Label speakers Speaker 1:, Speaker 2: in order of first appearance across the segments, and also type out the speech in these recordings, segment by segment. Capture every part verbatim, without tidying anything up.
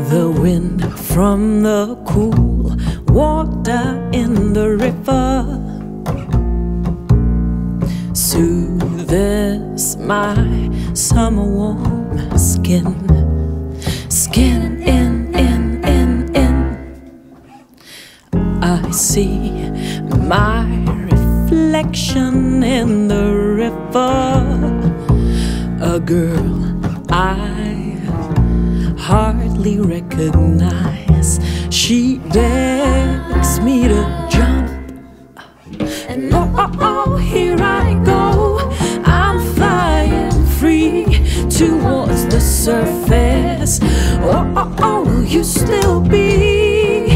Speaker 1: The wind from the cool water in the river soothes my summer warm skin. Skin in, in, in, in. I see my reflection in the river, a girl I hardly recognize. She begs me to jump, and oh, oh, oh, here I go. I'm flying free towards the surface. Oh, oh, oh, will you still be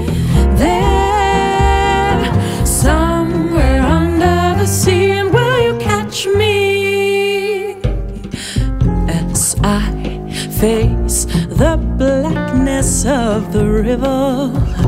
Speaker 1: there somewhere under the sea? And will you catch me as I face the blackness of the river?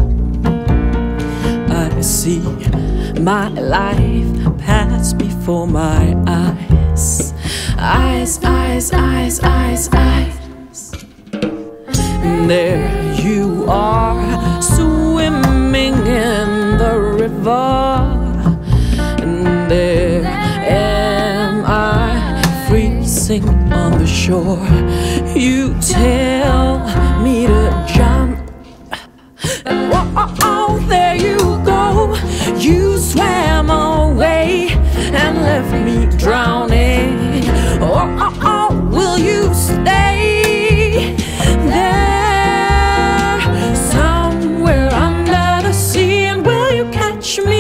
Speaker 1: I see my life pass before my eyes. Eyes, eyes, eyes, eyes, eyes. And there you are, swimming in the river, and there am I, freezing on the shore. You tell me to jump, and oh, oh, oh, there you go. You swam away and left me drowning. Oh, oh, oh, will you stay there somewhere under the sea? And will you catch me?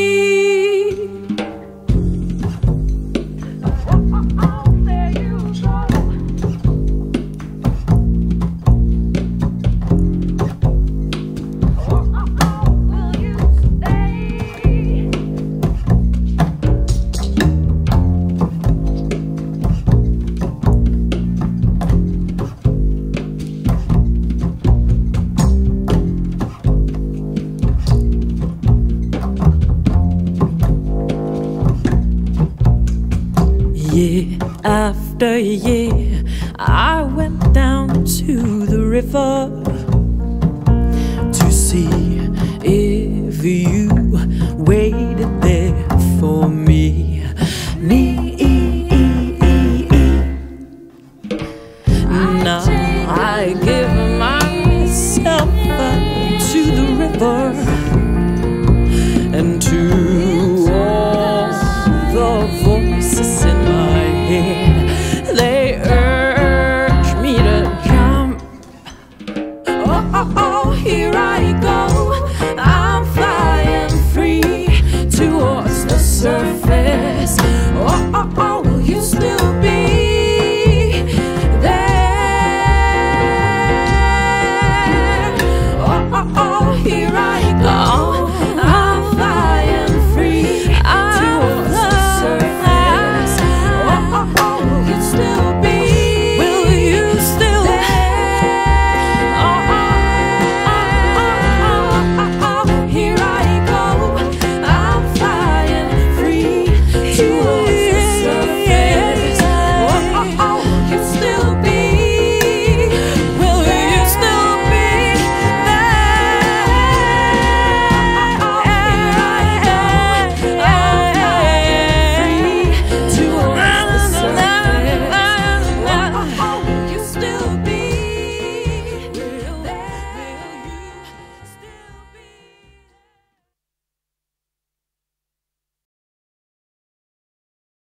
Speaker 1: Year after year, I went down to the river to see if you waited there for me. Me. Now I give